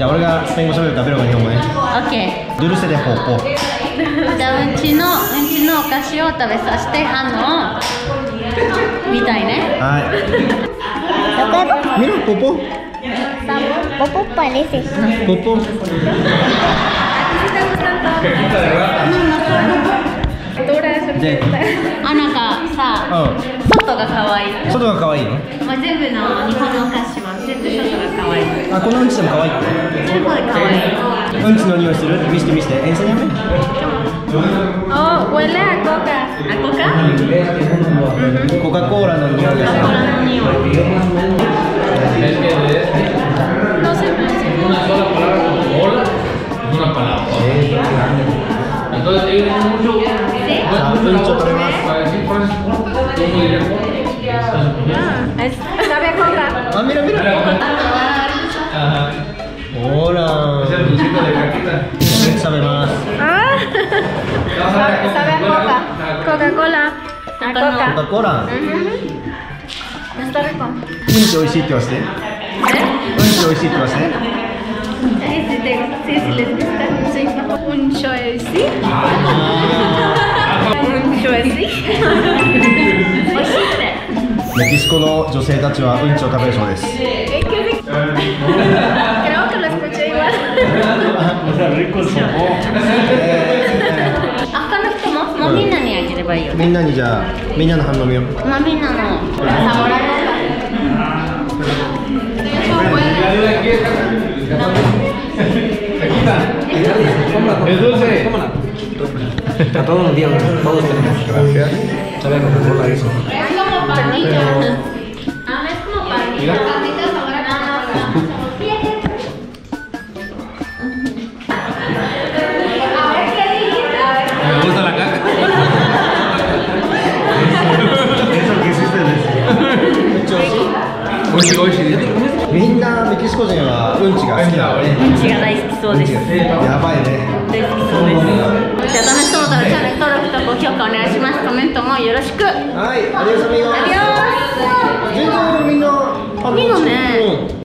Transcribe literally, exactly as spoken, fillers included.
俺がスペイン語喋るからペロが日本語ね。 オッケドゥルセでポポ。 ー。じゃあうんちのうんちのお菓子を食べさせて反応みたいね。 はい。Mira, Popo. Popo parece. Popo. De. あ、なんかさ、外が可愛い。 外が可愛いの？ まあ全部の日本のお菓子は全部外が可愛い。 あ、このうんちでも可愛いって。 すごい可愛い。 うんちの匂いする？見せて見せて。Enséñame. Oh, huele a coca. ¿A coca? コカ・コーラの匂いがする。 Coca-Colaの匂い。No sé francés. Una sola palabra como hola es una palabra. Entonces te digo mucho. Ah, mucho problemas. Para decir frases cortas, ¿cómo diría cortas? Ah, es, sabe a coca. Ah, mira, mira. Ajá. Hola. Es el dulcito de caquita. Sabe más. Ah, sabe, sabe a coca. Coca-Cola. A coca. Coca-Cola. Está rico. うんち美味しいって言わせて。うんち美味しいって言わせて。 Sí, sí, te- sí, sí les gusta. Sí. Un choesi. Un choesi. メキシコの女性たちはうんちを食べるそうです。 Eh, qué rico. Creo que lo escuché igual. Acá no estamos. もうみんなにあげればいいよ。 みんなにじゃあみんなの反応見よう。 まあみんなのサボられた。 Es dulce. A todos los días, todos tenemos. Gracias. Sabe a Coca-Cola eso. Es como panita. Ah, es como panita. Panita sabor a Coca-Cola. A ver qué dice. A ver. Me gusta la caca. Eso que hiciste decir. 美味しい美味しい。 みんなメキシコ人はうんちが好きだよね。 うんちが大好きそうです。 やばいね。 大好きそうです。じゃあ楽しそうだったらチャンネル登録と高評価お願いします。コメントもよろしく。 はい、アディオスアミゴス。 アディオス。 全然みんなみんなね。 うん